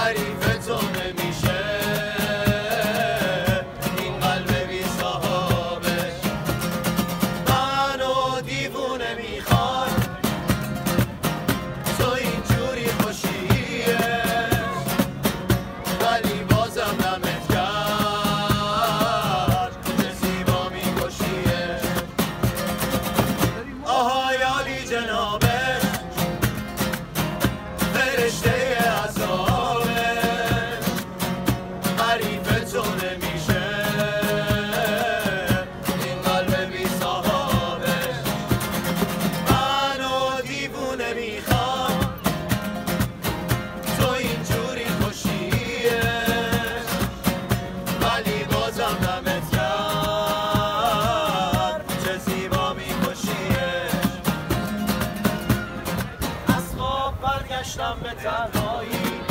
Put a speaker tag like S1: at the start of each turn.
S1: حریف تو نمیشه این قلب بی صحابش. منو دیوونه میخواد تو اینجوری خوشیه ولی بازم دمت کرد چه زیبا میکشیه. آهای عالی جنابش فرشته عذابش حریف تو نمیشه این قلب بی صحابش. منو دیوونه میخواد تو اینجوری خوشیه ولی بازم دمت کرد چه زیبا میکشیه. از خواب برگشتم به تنهایی